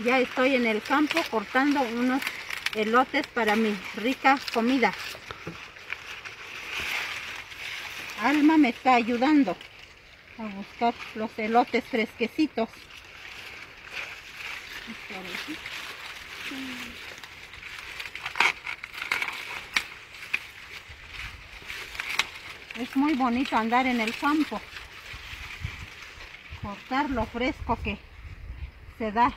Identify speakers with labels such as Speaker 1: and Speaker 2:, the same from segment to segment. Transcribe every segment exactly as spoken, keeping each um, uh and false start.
Speaker 1: Ya estoy en el campo cortando unos elotes para mi rica comida. Alma me está ayudando a buscar los elotes fresquecitos. Es muy bonito andar en el campo, cortar lo fresco que se da.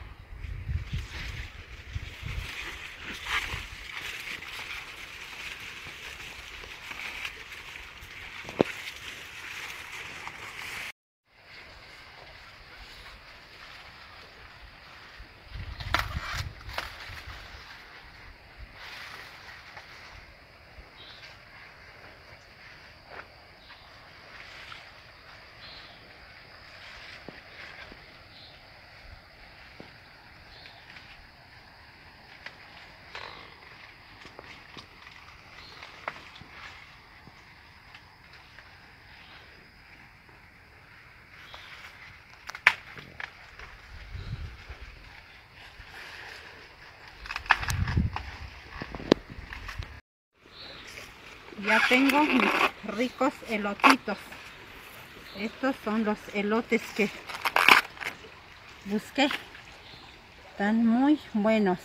Speaker 1: Ya tengo mis ricos elotitos. Estos son los elotes que busqué. Están muy buenos.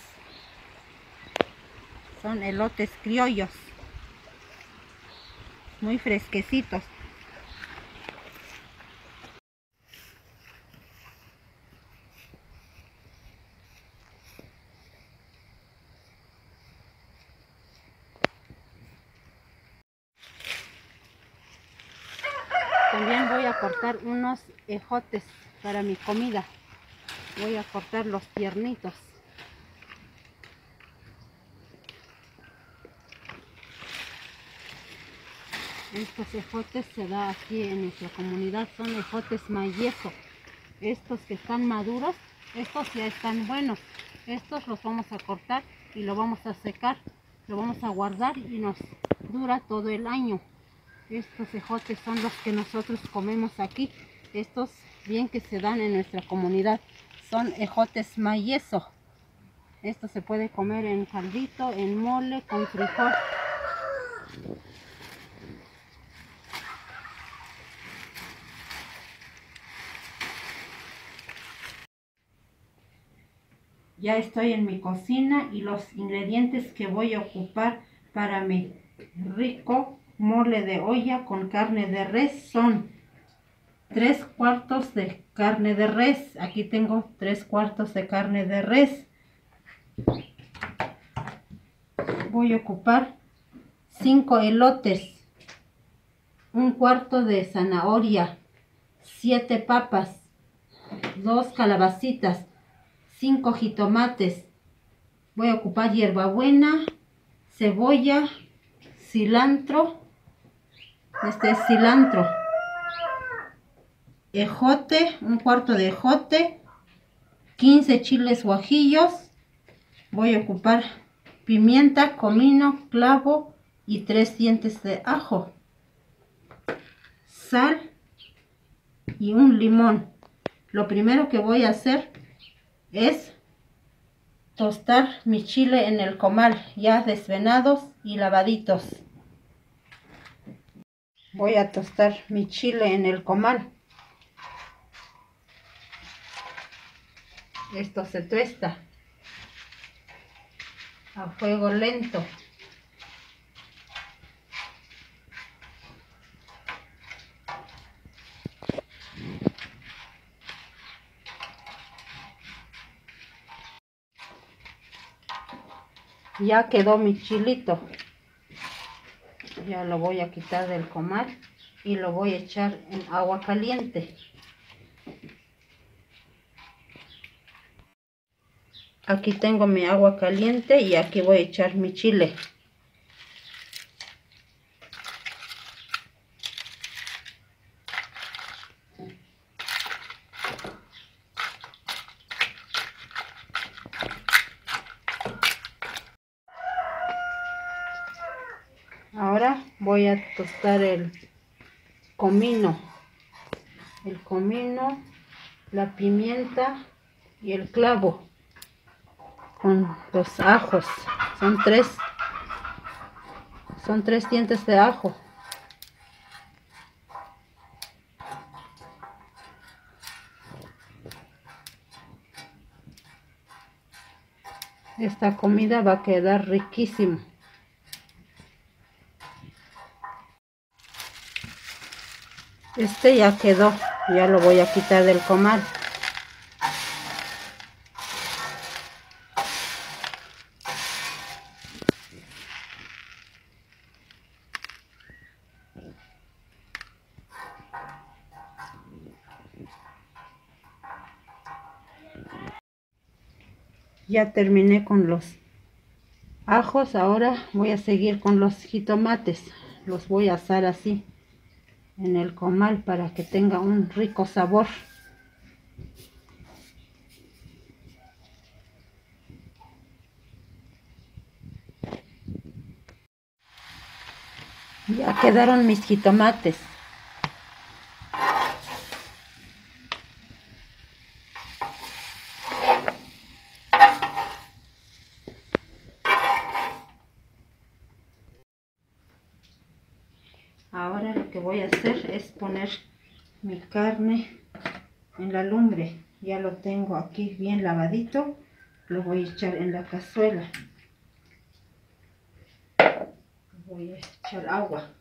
Speaker 1: Son elotes criollos. Muy fresquecitos. También voy a cortar unos ejotes para mi comida. Voy a cortar los tiernitos. Estos ejotes se da aquí en nuestra comunidad, son ejotes mayeso. Estos que están maduros, estos ya están buenos. Estos los vamos a cortar y lo vamos a secar, lo vamos a guardar y nos dura todo el año. Estos ejotes son los que nosotros comemos aquí. Estos bien que se dan en nuestra comunidad. Son ejotes mayeso. Esto se puede comer en caldito, en mole, con frijol. Ya estoy en mi cocina y los ingredientes que voy a ocupar para mi rico mole de olla con carne de res son tres cuartos de carne de res. Aquí tengo tres cuartos de carne de res. Voy a ocupar cinco elotes, un cuarto de zanahoria, siete papas, dos calabacitas, cinco jitomates. Voy a ocupar hierbabuena, cebolla, cilantro, este es cilantro, ejote, un cuarto de ejote, quince chiles guajillos. Voy a ocupar pimienta, comino, clavo y tres dientes de ajo, sal y un limón. Lo primero que voy a hacer es tostar mi chile en el comal, ya desvenados y lavaditos. Voy a tostar mi chile en el comal. Esto se tuesta a fuego lento. Ya quedó mi chilito. Ya lo voy a quitar del comal y lo voy a echar en agua caliente. Aquí tengo mi agua caliente y aquí voy a echar mi chile. Ahora voy a tostar el comino, el comino, la pimienta y el clavo. con los ajos. Son tres. Son tres dientes de ajo. Esta comida va a quedar riquísimo. Este ya quedó. Ya lo voy a quitar del comal. Ya terminé con los ajos. Ahora voy a seguir con los jitomates. Los voy a asar así en el comal para que tenga un rico sabor. Ya quedaron mis jitomates. Ahora lo que voy a hacer es poner mi carne en la lumbre. Ya lo tengo aquí bien lavadito. Lo voy a echar en la cazuela. Voy a echar agua.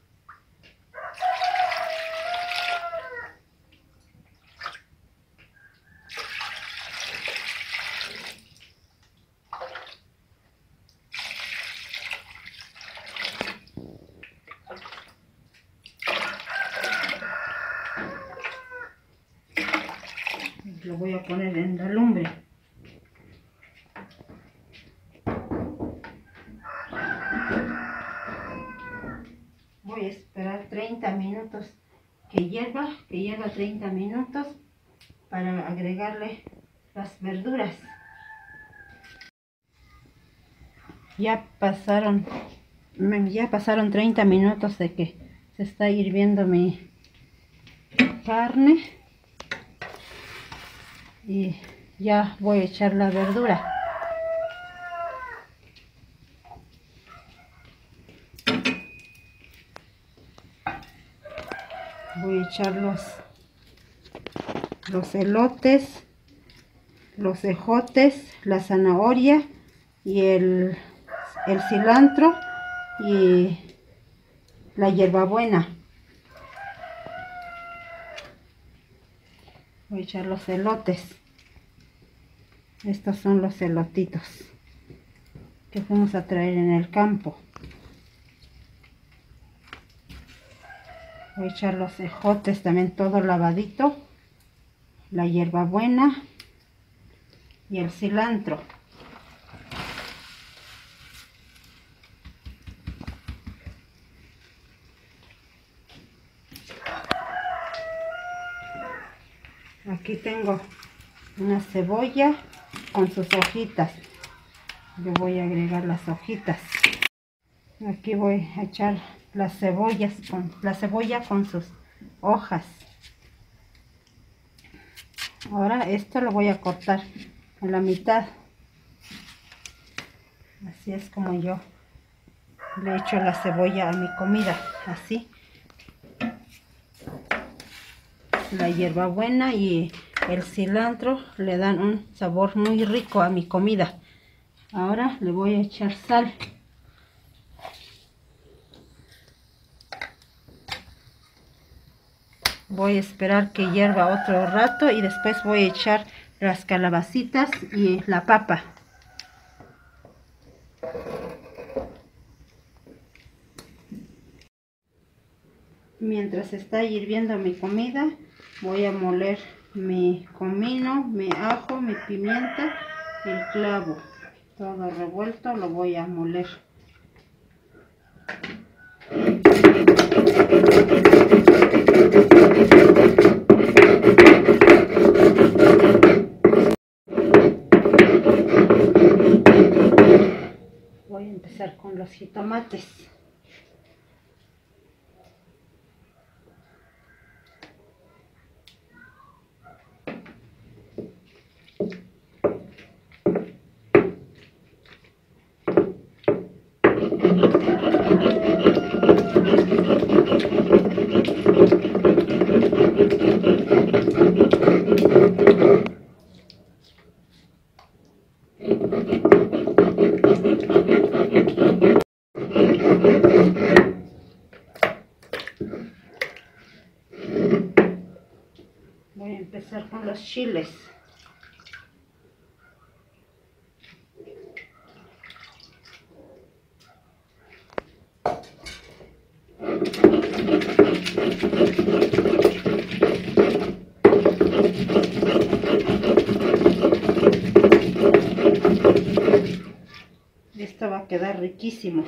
Speaker 1: Lo voy a poner en la lumbre. Voy a esperar treinta minutos que hierva, que hierva treinta minutos para agregarle las verduras. Ya pasaron, ya pasaron treinta minutos de que se está hirviendo mi carne. Y ya voy a echar la verdura. Voy a echar los, los elotes, los ejotes, la zanahoria y el, el cilantro y la hierbabuena. Voy a echar los elotes. Estos son los elotitos que fuimos a traer en el campo. Voy a echar los ejotes también todo lavadito, la hierbabuena y el cilantro. Aquí tengo una cebolla con sus hojitas. Yo voy a agregar las hojitas. Aquí voy a echar las cebollas con la cebolla con sus hojas. Ahora esto lo voy a cortar a la mitad. Así es como yo le echo la cebolla a mi comida. Así. La hierbabuena y el cilantro le dan un sabor muy rico a mi comida. Ahora le voy a echar sal. Voy a esperar que hierva otro rato y después voy a echar las calabacitas y la papa. Mientras está hirviendo mi comida, voy a moler mi comino, mi ajo, mi pimienta, el clavo. Todo revuelto lo voy a moler. Voy a empezar con los jitomates. Voy a empezar con los chiles. Esto va a quedar riquísimo.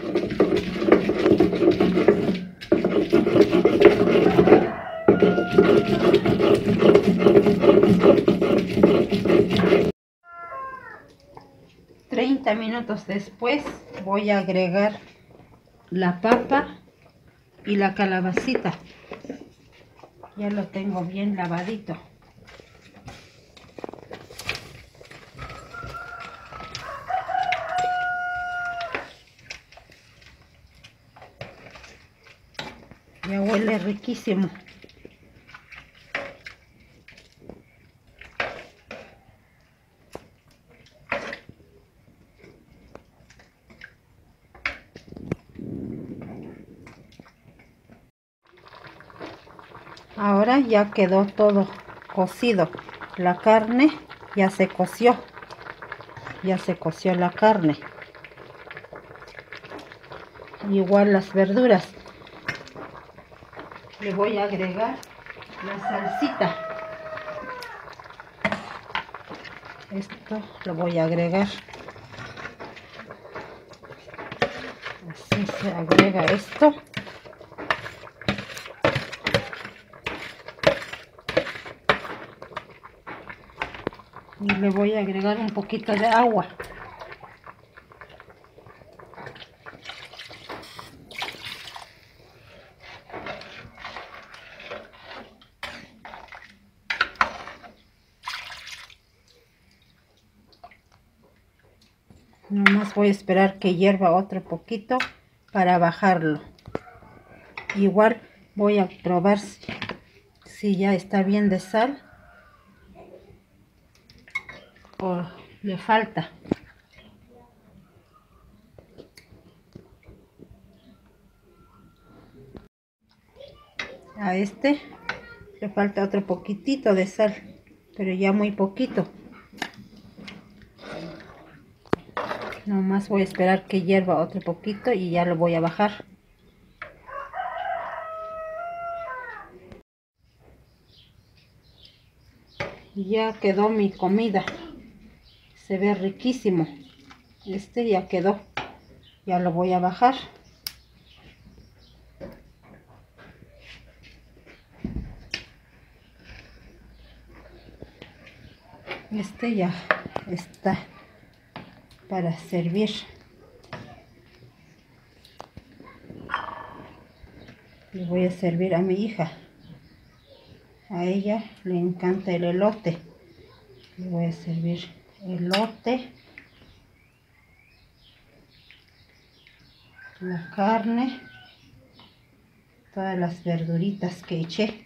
Speaker 1: treinta minutos después voy a agregar la papa y la calabacita. Ya lo tengo bien lavadito. Ya huele riquísimo. Ahora ya quedó todo cocido. La carne ya se coció. Ya se coció la carne. Igual las verduras. Le voy a agregar la salsita. Esto lo voy a agregar. Así se agrega esto. Y le voy a agregar un poquito de agua. Nomás voy a esperar que hierva otro poquito para bajarlo. Igual voy a probar si, si ya está bien de sal o le falta. A este le falta otro poquitito de sal, pero ya muy poquito. Nomás voy a esperar que hierva otro poquito y ya lo voy a bajar. Ya quedó mi comida. Se ve riquísimo. Este ya quedó. Ya lo voy a bajar. Este ya está para servir. Le voy a servir a mi hija. A ella le encanta el elote. Le voy a servir elote, la carne, todas las verduritas que eché.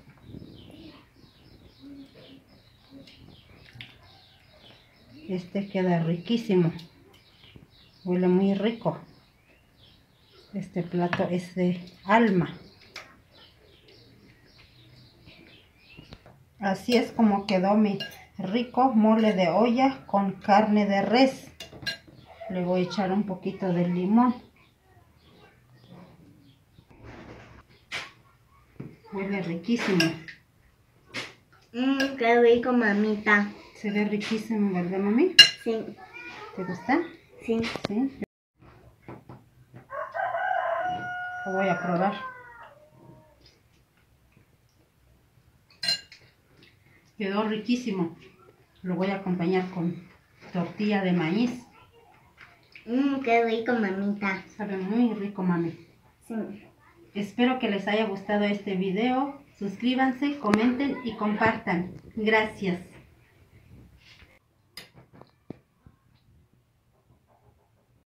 Speaker 1: Este queda riquísimo. Huele muy rico. Este plato es de alma. Así es como quedó mi rico mole de olla con carne de res. Le voy a echar un poquito de limón. Huele riquísimo.
Speaker 2: Mmm, qué rico, mamita.
Speaker 1: Se ve riquísimo, ¿verdad, mami?
Speaker 2: Sí.
Speaker 1: ¿Te gusta?
Speaker 2: Sí.
Speaker 1: Sí. Lo voy a probar. Quedó riquísimo. Lo voy a acompañar con tortilla de maíz.
Speaker 2: Mmm, qué rico, mamita.
Speaker 1: Sabe muy rico, mami.
Speaker 2: Sí.
Speaker 1: Espero que les haya gustado este video. Suscríbanse, comenten y compartan. Gracias.